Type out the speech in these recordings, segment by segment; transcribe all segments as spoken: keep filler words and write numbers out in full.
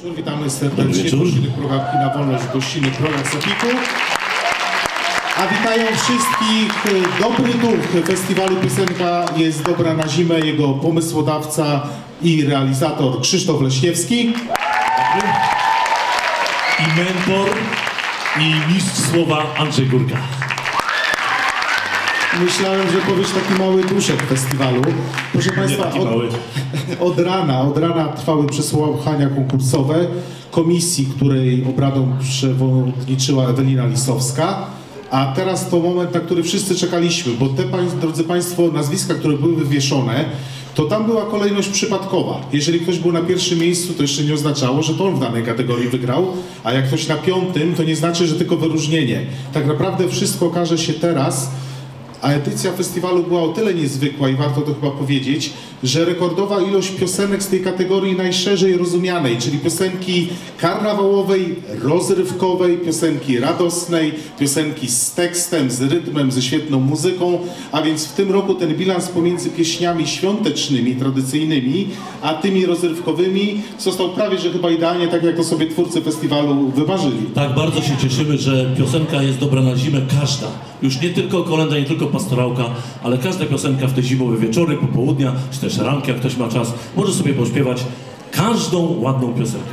wieczór, witamy serdecznie w gościnnych progach Kina Wolność, w gościnnych progach Sofiku. A witają wszystkich dobry duch festiwalu Piosenka jest dobra na zimę, jego pomysłodawca i realizator Krzysztof Leśniewski. I mentor, i mistrz słowa Andrzej Górka. Myślałem, że powiesz taki mały duszek festiwalu. Proszę Państwa, od, od rana, od rana trwały przesłuchania konkursowe komisji, której obradą przewodniczyła Ewelina Lisowska. A teraz to moment, na który wszyscy czekaliśmy, bo te, drodzy Państwo, nazwiska, które były wywieszone, to tam była kolejność przypadkowa. Jeżeli ktoś był na pierwszym miejscu, to jeszcze nie oznaczało, że to on w danej kategorii wygrał, a jak ktoś na piątym, to nie znaczy, że tylko wyróżnienie. Tak naprawdę wszystko okaże się teraz, a edycja festiwalu była o tyle niezwykła i warto to chyba powiedzieć, że rekordowa ilość piosenek z tej kategorii najszerzej rozumianej, czyli piosenki karnawałowej, rozrywkowej, piosenki radosnej, piosenki z tekstem, z rytmem, ze świetną muzyką, a więc w tym roku ten bilans pomiędzy pieśniami świątecznymi, tradycyjnymi, a tymi rozrywkowymi został prawie, że chyba idealnie, tak jak to sobie twórcy festiwalu wymarzyli. Tak, bardzo się cieszymy, że piosenka jest dobra na zimę, każda. Już nie tylko kolęda, nie tylko pastorałka, ale każda piosenka w te zimowe wieczory, popołudnia, czy też ranki, jak ktoś ma czas, może sobie pośpiewać każdą ładną piosenkę.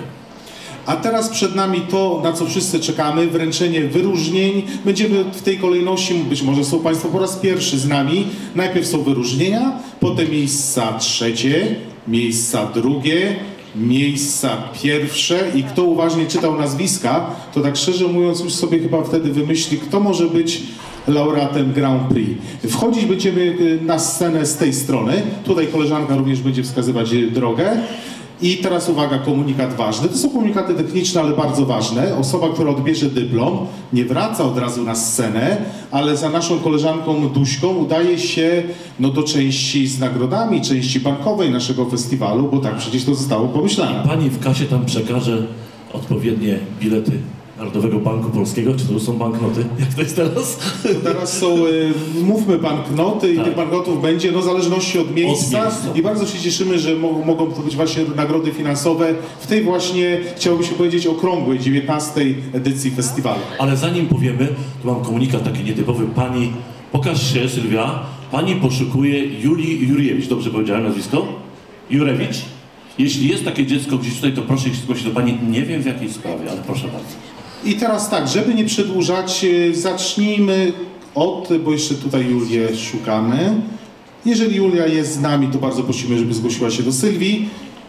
A teraz przed nami to, na co wszyscy czekamy, wręczenie wyróżnień. Będziemy w tej kolejności, być może są Państwo po raz pierwszy z nami. Najpierw są wyróżnienia, potem miejsca trzecie, miejsca drugie, miejsca pierwsze i kto uważnie czytał nazwiska, to tak szczerze mówiąc już sobie chyba wtedy wymyśli, kto może być laureatem Grand Prix. Wchodzić będziemy na scenę z tej strony. Tutaj koleżanka również będzie wskazywać drogę. I teraz uwaga, komunikat ważny. To są komunikaty techniczne, ale bardzo ważne. Osoba, która odbierze dyplom, nie wraca od razu na scenę, ale za naszą koleżanką Duśką udaje się no, do części z nagrodami, części bankowej naszego festiwalu, bo tak przecież to zostało pomyślane. Pani w kasie tam przekaże odpowiednie bilety Narodowego Banku Polskiego, czy to są banknoty? Jak to jest teraz? Teraz są, y, mówmy banknoty i tak. Tych banknotów będzie, no w zależności od miejsca. od miejsca i bardzo się cieszymy, że mo mogą to być właśnie nagrody finansowe w tej właśnie, chciałbym się powiedzieć, okrągłej dziewiętnastej edycji festiwalu. Ale zanim powiemy, to mam komunikat taki nietypowy. Pani, pokaż się Sylwia, pani poszukuje Julii Jurewicz, dobrze powiedziałem nazwisko? Jurewicz? Jeśli jest takie dziecko gdzieś tutaj, to proszę się zgłosić do pani, nie wiem w jakiej sprawie, ale proszę bardzo. I teraz tak, żeby nie przedłużać, zacznijmy od, bo jeszcze tutaj Julię szukamy. Jeżeli Julia jest z nami, to bardzo prosimy, żeby zgłosiła się do Sylwii.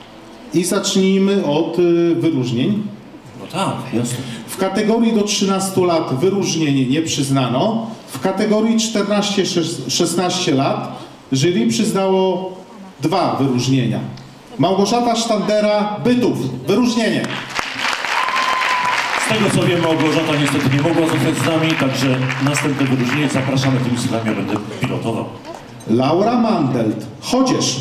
I zacznijmy od wyróżnień. No tak, jasne. W kategorii do trzynastu lat wyróżnienie nie przyznano. W kategorii czternaście szesnaście lat jury przyznało dwa wyróżnienia. Małgorzata Sztandera, Bytów. Wyróżnienie. Z tego co wiem, Małgorzata niestety nie mogła zostać z nami, także następne wyróżnienie zapraszamy tymi słowami, ja będę pilotował. Laura Mandelt, Chodzież.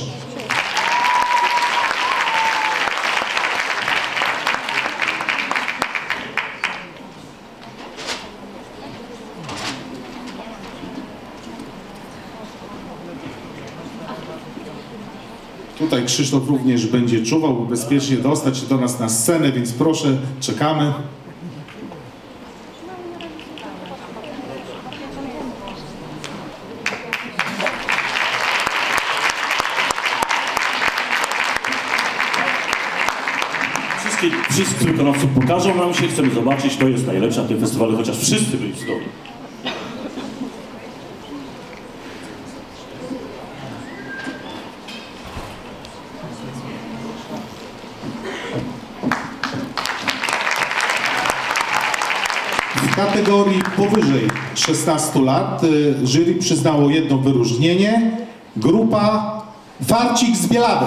Tutaj Krzysztof również będzie czuwał, by bezpiecznie dostać się do nas na scenę, więc proszę, czekamy. Wszystkie, wszyscy wykonawcy pokażą nam się, chcemy zobaczyć, to jest najlepsze na tym festiwalu, chociaż wszyscy byli cudowni. W kategorii powyżej szesnastu lat jury przyznało jedno wyróżnienie. Grupa Farcik z Bielawy.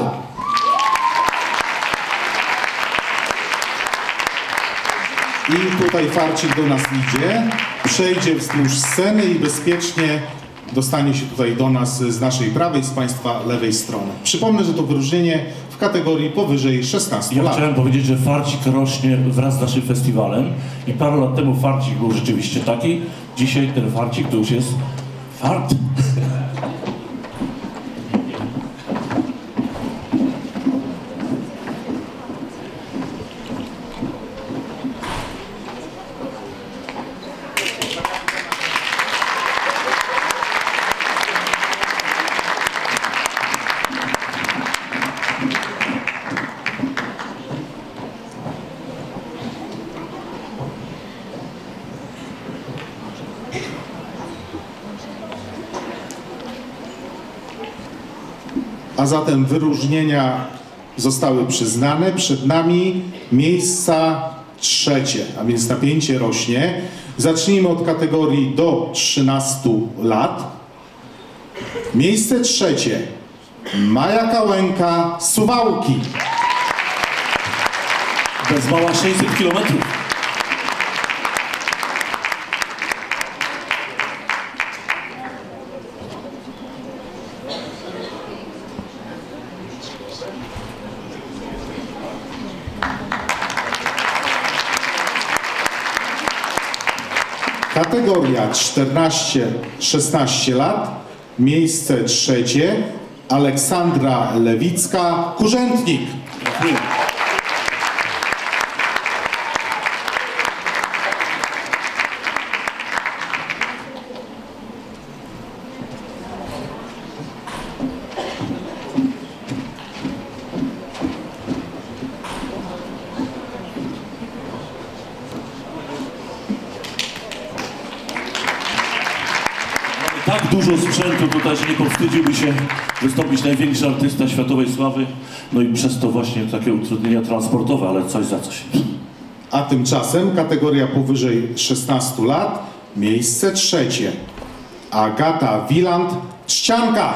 I tutaj Farcik do nas idzie, przejdzie wzdłuż sceny i bezpiecznie dostanie się tutaj do nas z naszej prawej, z Państwa lewej strony. Przypomnę, że to wyróżnienie w kategorii powyżej szesnastu ja lat. Chciałem powiedzieć, że Farcik rośnie wraz z naszym festiwalem i parę lat temu Farcik był rzeczywiście taki. Dzisiaj ten Farcik to już jest fart. a zatem wyróżnienia zostały przyznane. Przed nami miejsca trzecie, a więc napięcie rośnie. Zacznijmy od kategorii do trzynastu lat. Miejsce trzecie. Maja Kałęka, Suwałki. Bez mała sześćset kilometrów. Kategoria czternaście szesnaście lat. Miejsce trzecie. Aleksandra Lewicka, Kurzętnik. Tak dużo sprzętu tutaj, że nie powstydziłby się wystąpić największy artysta światowej sławy, no i przez to właśnie takie utrudnienia transportowe, ale coś za coś. A tymczasem kategoria powyżej szesnastu lat, miejsce trzecie. Agata Wiland, Trzcianka.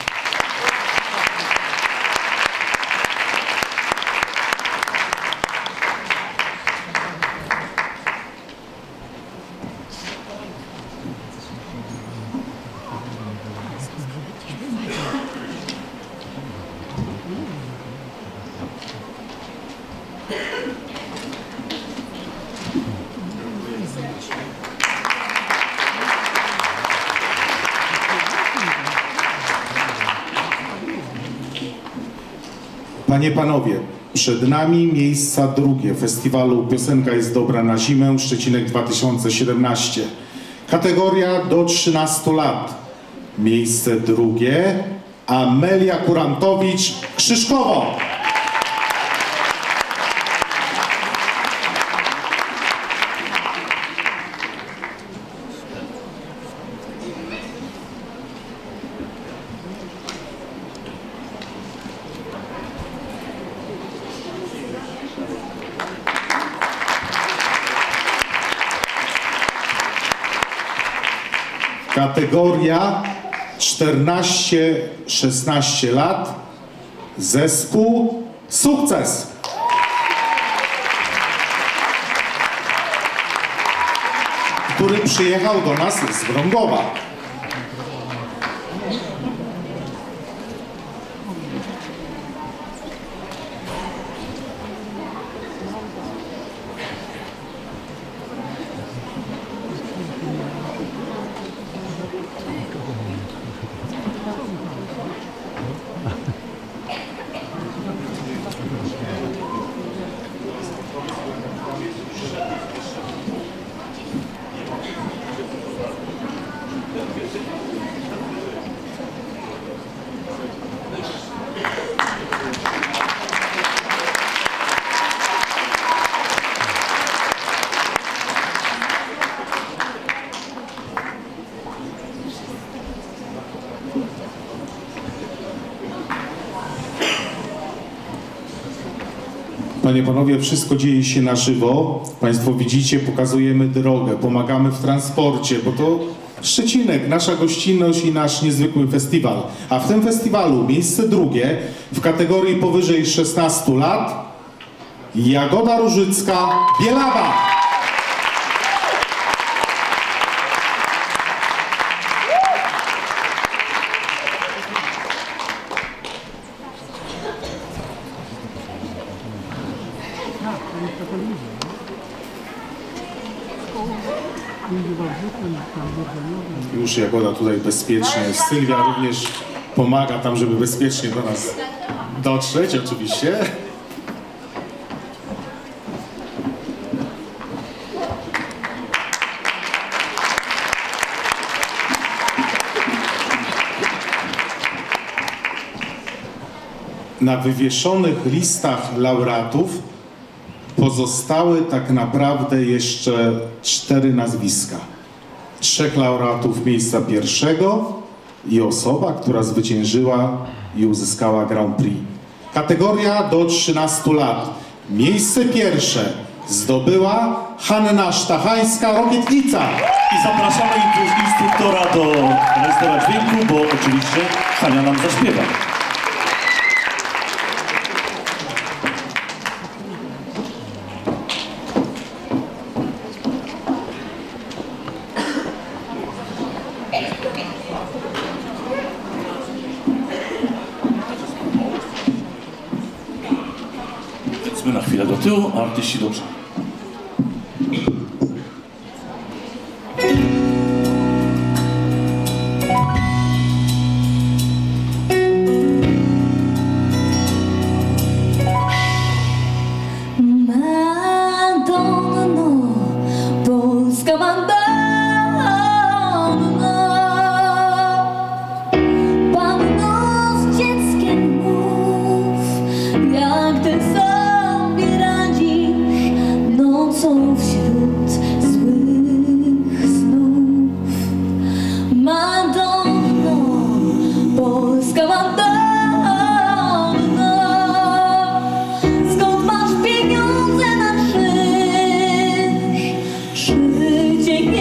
Panie, panowie, przed nami miejsca drugie festiwalu Piosenka jest dobra na zimę, Szczecinek dwa tysiące siedemnaście. Kategoria do trzynastu lat. Miejsce drugie. Amelia Kurantowicz, Krzyżkowo. Kategoria czternaście szesnaście lat. Zespół Sukces. Który przyjechał do nas z Wrągowa. Panie, panowie, wszystko dzieje się na żywo. Państwo widzicie, pokazujemy drogę, pomagamy w transporcie, bo to Szczecinek, nasza gościnność i nasz niezwykły festiwal. A w tym festiwalu miejsce drugie w kategorii powyżej szesnastu lat Jagoda Różycka, Bielawa. Już Jagoda tutaj bezpiecznie jest. Sylwia również pomaga tam, żeby bezpiecznie do nas dotrzeć, oczywiście. Na wywieszonych listach laureatów pozostały tak naprawdę jeszcze cztery nazwiska. Trzech laureatów miejsca pierwszego i osoba, która zwyciężyła i uzyskała Grand Prix. Kategoria do trzynastu lat. Miejsce pierwsze zdobyła Hanna Sztachańska, Rokietnica. I zapraszamy instruktora do rejestrować dźwięku, bo oczywiście Hania nam zaśpiewa. Powiedzmy na chwilę do tyłu, a artyści dobrze. Madonno, polska Madonno, panno z dzieckiem mów, jak ty sobie radzisz nocą wśród złych snów. Madonno, polska Madonno, skąd masz pieniądze na czynsz? Czy dzięki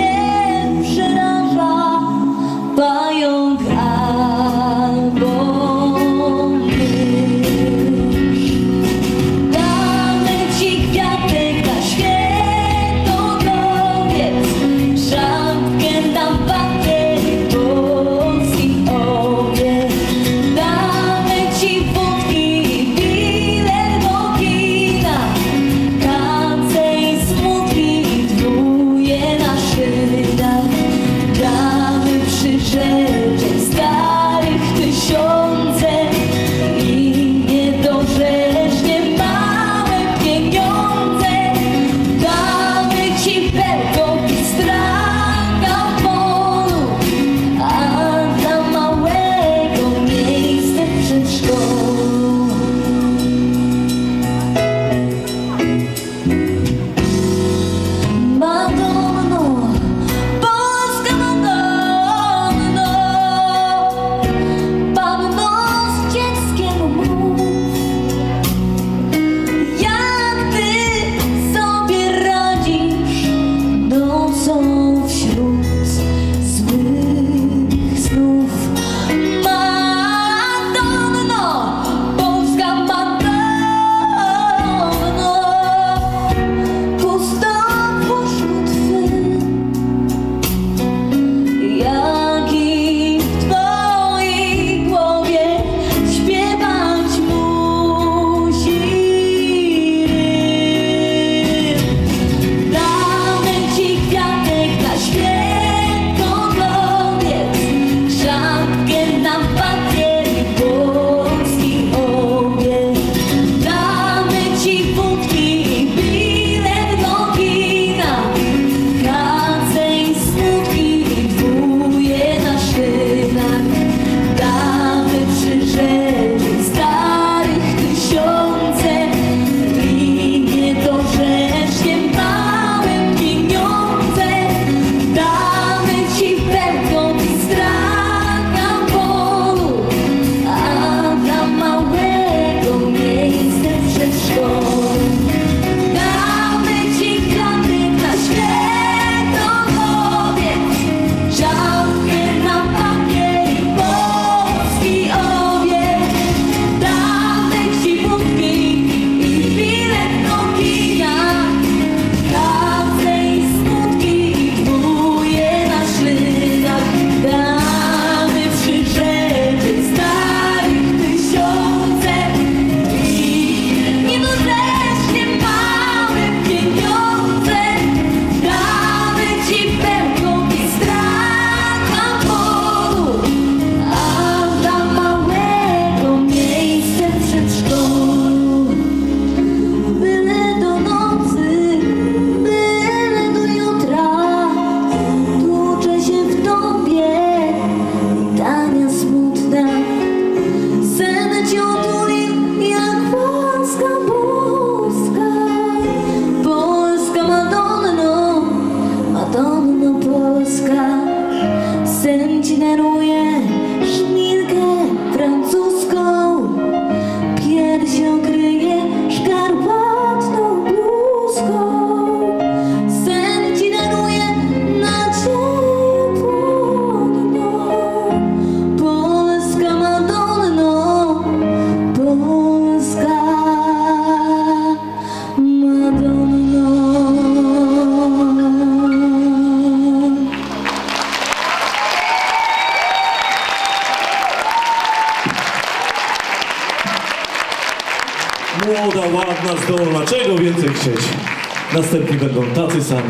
Dolna, czego więcej chcieć? Następni będą tacy sami.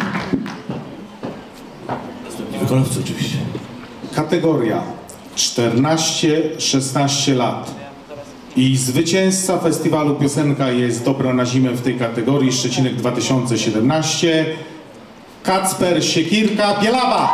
Następni wykonawcy oczywiście. Kategoria czternaście szesnaście lat. I zwycięzca festiwalu Piosenka jest dobra na zimę w tej kategorii, Szczecinek dwa tysiące siedemnaście, Kacper Siekierka Bielawa.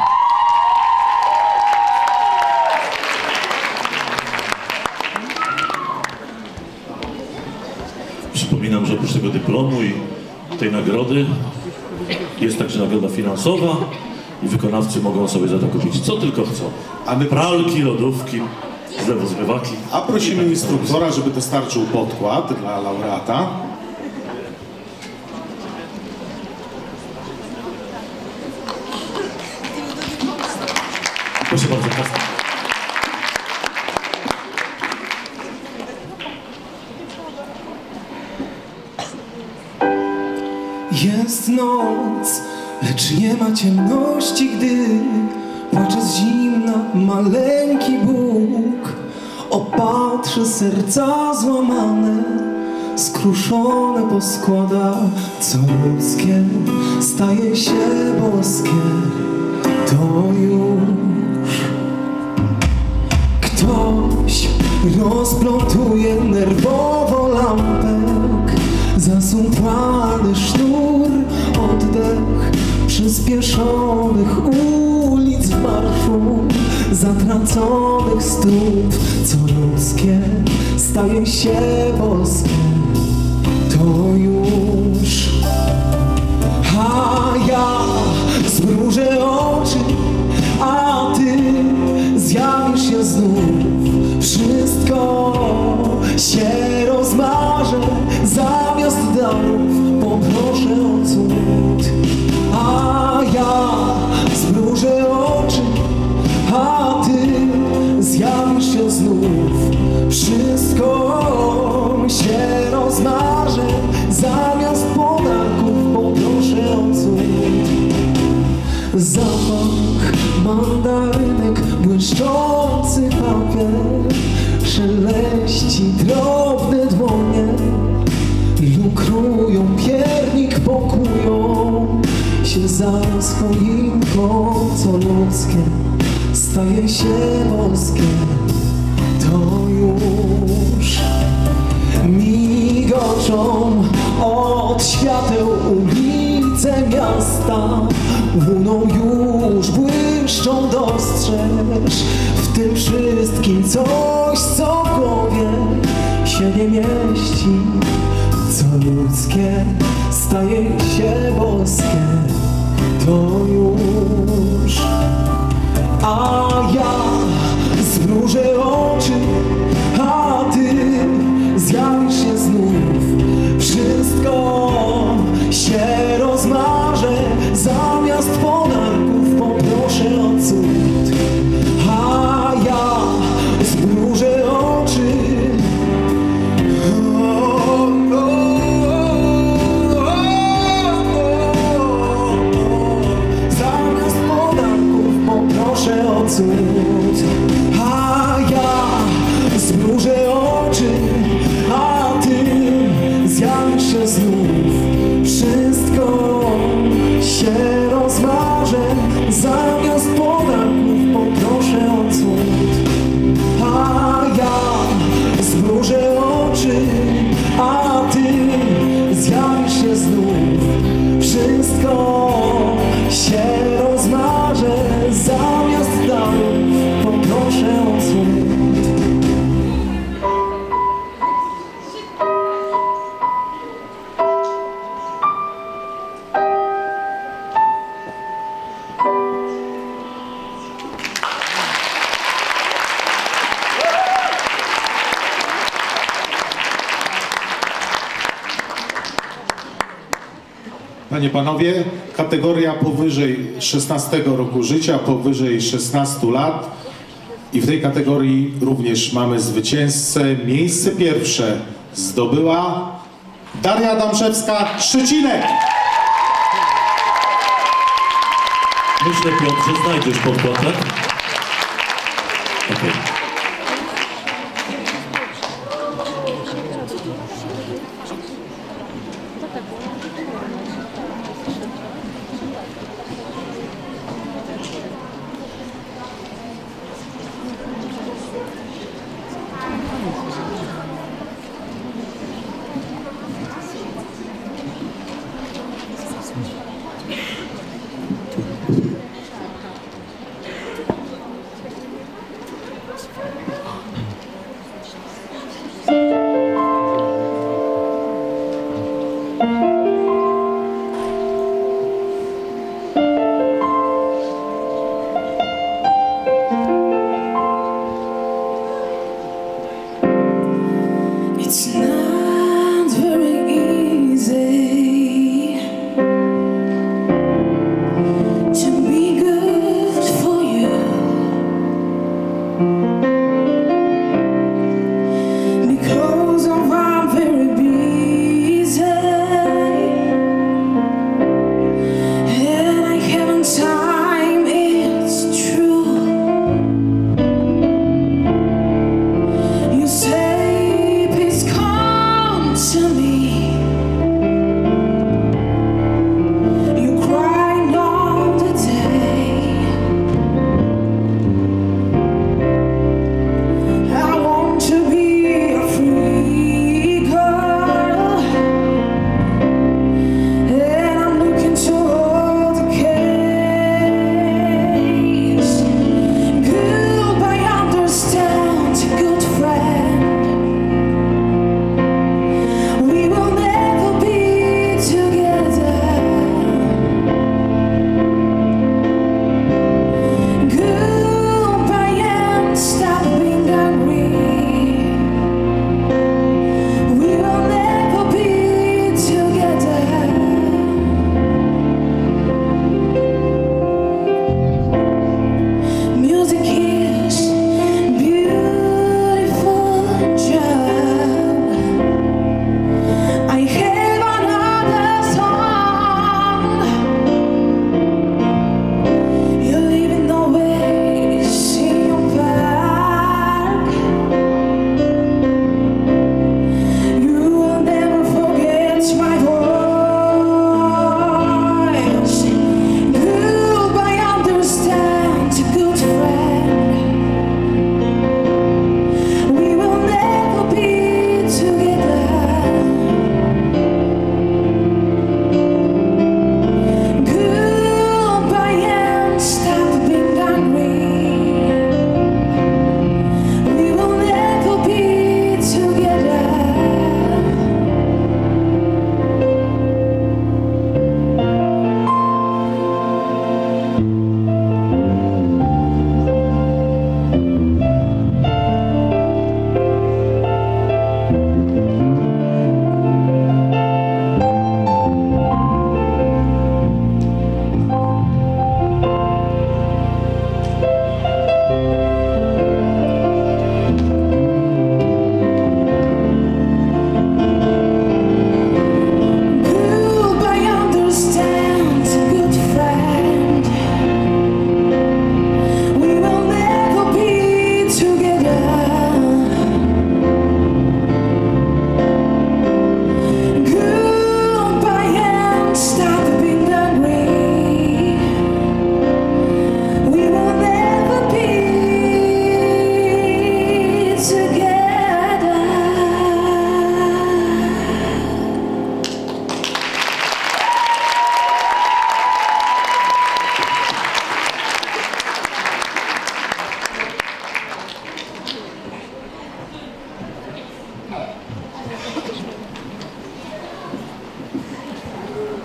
Przypominam, że oprócz tego dyplomu i tej nagrody jest także nagroda finansowa i wykonawcy mogą sobie za to kupić co tylko chcą. A my Pralki, lodówki, zlewozmywaki. A prosimy instruktora, żeby dostarczył podkład dla laureata. Proszę bardzo, Kasper. Jest noc, lecz nie ma ciemności, gdy płacze z zimna maleńki Bóg. Opatrzy serca złamane, skruszone poskłada, co ludzkie staje się boskie. To już ktoś rozplątuje nerwowo lampek, zasumplany sznur, oddech przyspieszonych ulic w marszu, zatraconych stóp, co ludzkie staje się boskie. To już, a ja zmrużę oczy, a ty zjawisz się znów. Wszystko się rozmarzę, zamiast darów poproszę o cud. A ja zmrużę oczy, a ty zjawisz się znów. Wszystko się rozmarzę, zamiast podarków poproszę o cud. Zapach mandarynek, błyszczący papier, szeleści drobne dłonie, lukrują piernik, pokują się zaraz choinką, co ludzkie staje się boskie. To już migoczą od świateł ulice miasta, łuną już błyszczą, dostrzeż w tym wszystkim coś, co w głowie się nie mieści. Co ludzkie staje się boskie. To już, a ja zmrużę oczy, a ty zjawisz się znów. Wszystko się rozmarzę, zamiast podarków poproszę o cud. A ja zmrużę oczy, o, o, o, o, zamiast podarków poproszę o cud. A ja zmrużę oczy, a ty zjawisz się znów. Wszystko się rozmarzę, zamiast podarków poproszę o cud. A ja zmrużę oczy, a ty zjawisz się znów. Wszystko się rozmarzę, zamiast darów poproszę o cud. Panie, panowie, kategoria powyżej szesnastego roku życia, powyżej szesnastu lat. I w tej kategorii również mamy zwycięzcę. Miejsce pierwsze zdobyła Daria Adamszewska, Szczecinek. Myślę, Piotrze, znajdziesz podkład, tak? Okay.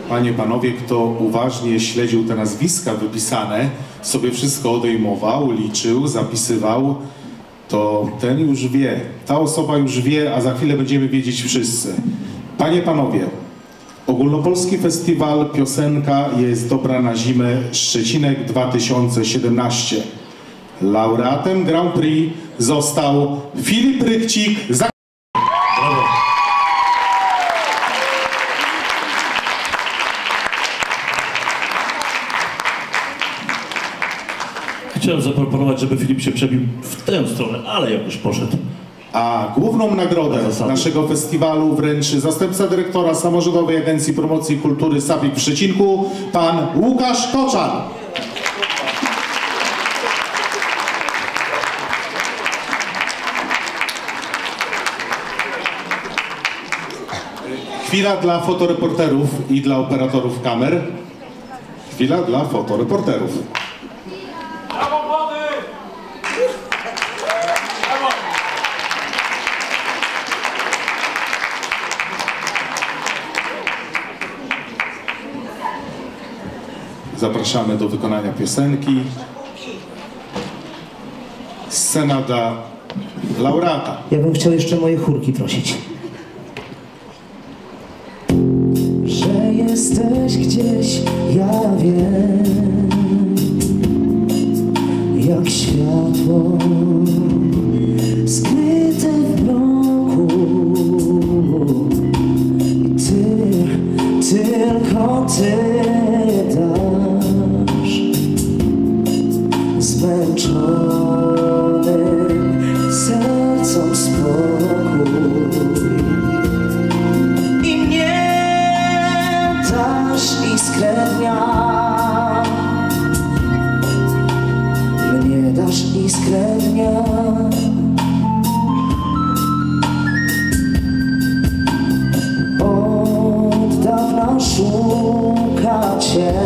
Panie, panowie, kto uważnie śledził te nazwiska wypisane, sobie wszystko odejmował, liczył, zapisywał, to ten już wie, ta osoba już wie, a za chwilę będziemy wiedzieć wszyscy. Panie, panowie, Ogólnopolski Festiwal Piosenka jest dobra na zimę Szczecinek dwa tysiące siedemnaście. Laureatem Grand Prix został Filip Rykcik. Za... Brawo. Chciałem zaproponować, żeby Filip się przebił w tę stronę, ale jakoś poszedł. A główną nagrodę Zasady. naszego festiwalu wręczy zastępca dyrektora Samorządowej Agencji Promocji Kultury SAPIK w Szczecinku, pan Łukasz Koczar. Chwila dla fotoreporterów i dla operatorów kamer. Chwila dla fotoreporterów. Zapraszamy do wykonania piosenki. Scena dla laureata. Ja bym chciał jeszcze moje chórki prosić. Że jesteś gdzieś, ja wiem, jak światło skryte w mroku. I ty, tylko ty dasz zmęczonym sercom spokój. I mnie dasz iskrę dnia, mnie dasz iskrę dnia. Od dawna szuka cię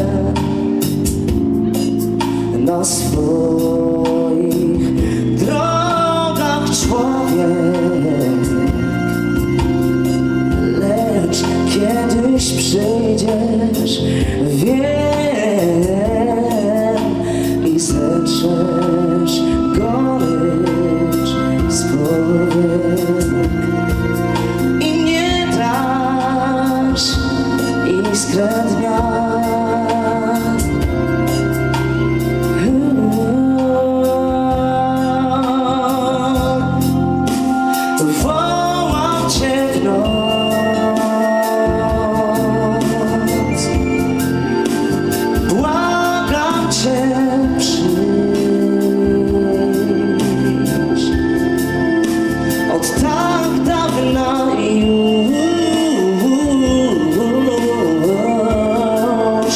na swoich drogach człowiek, lecz kiedyś przyjdziesz, wiem, i zetrzesz gorycz z powiek. I nie dasz iskrę dnia. Wołam cię w noc, błagam cię, przyjdź. Od tak dawna już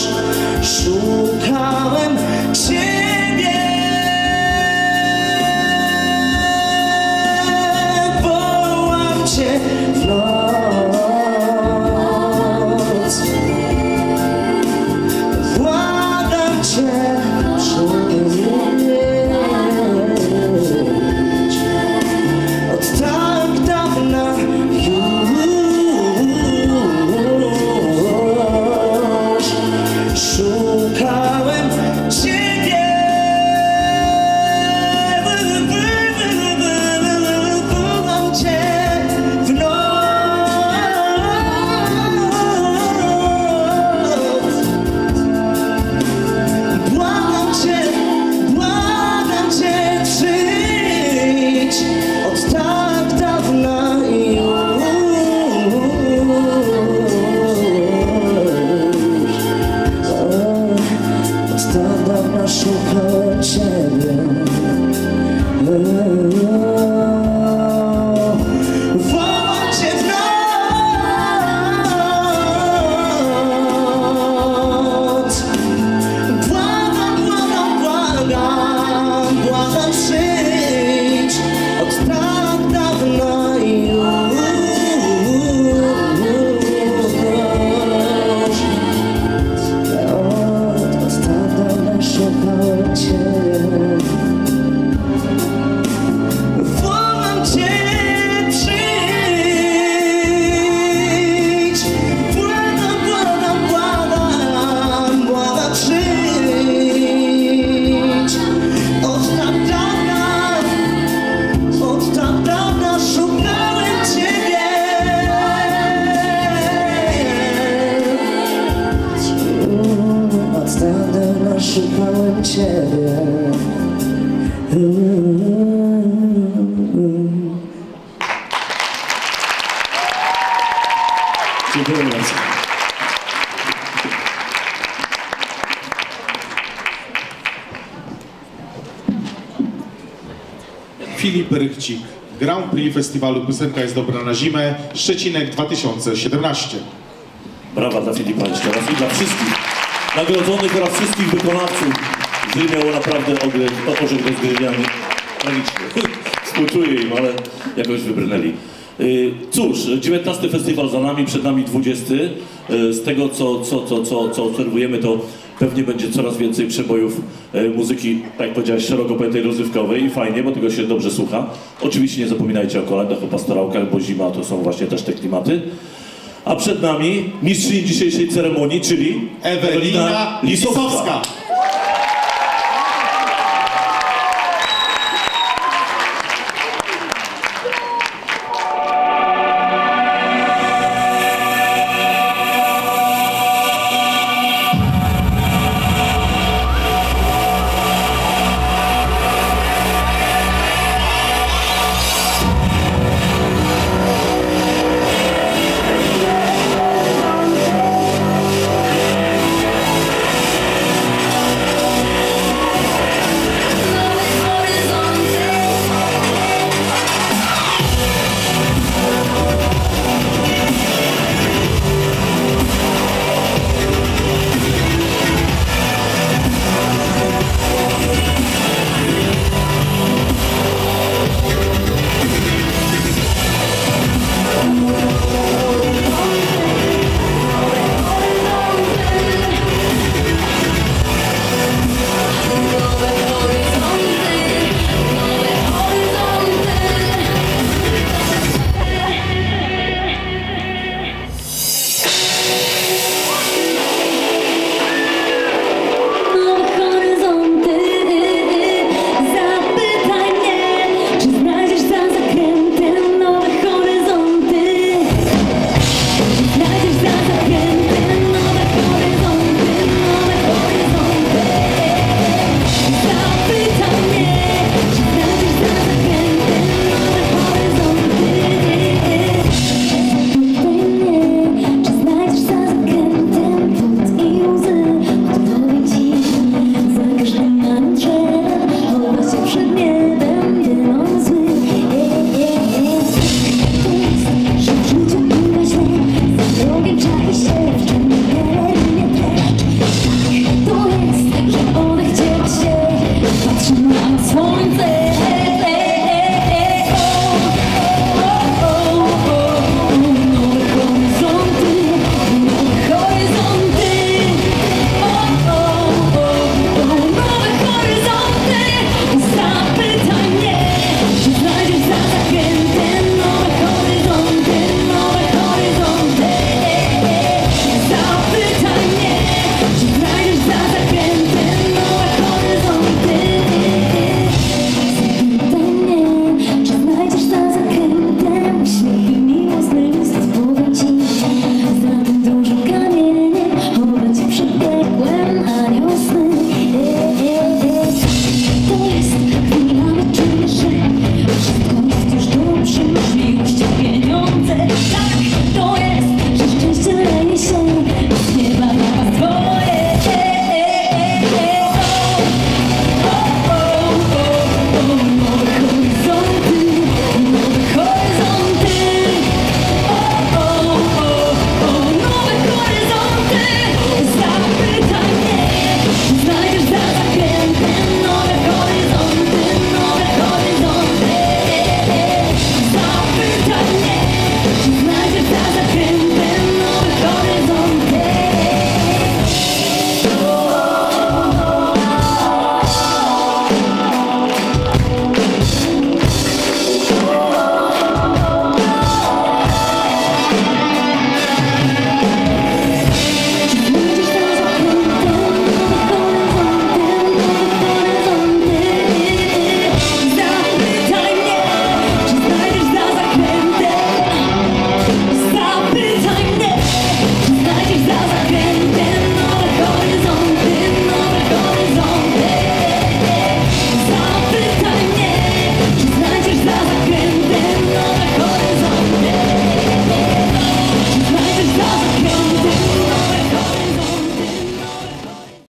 szukałem Ciebie. Dziękuję bardzo. Filip Rychcik, Grand Prix Festiwalu Piosenka jest dobra na zimę, Szczecinek dwa tysiące siedemnaście. Brawa dla Filipa jeszcze raz i dla wszystkich nagrodzonych oraz wszystkich wykonawców. Gry miało naprawdę orzech rozgrywiany. Tragicznie. Współczuję im, ale jakoś wybrnęli. Yy, Cóż, dziewiętnasty festiwal za nami, przed nami dwudziesty. Yy, Z tego, co, co, co, co, co obserwujemy, to pewnie będzie coraz więcej przebojów yy, muzyki, tak jak powiedziałeś, szeroko pojętej rozrywkowej i fajnie, bo tego się dobrze słucha. Oczywiście nie zapominajcie o kolędach, o pastorałkach, bo zima to są właśnie też te klimaty. A przed nami mistrzyni dzisiejszej ceremonii, czyli Ewelina Lisowska.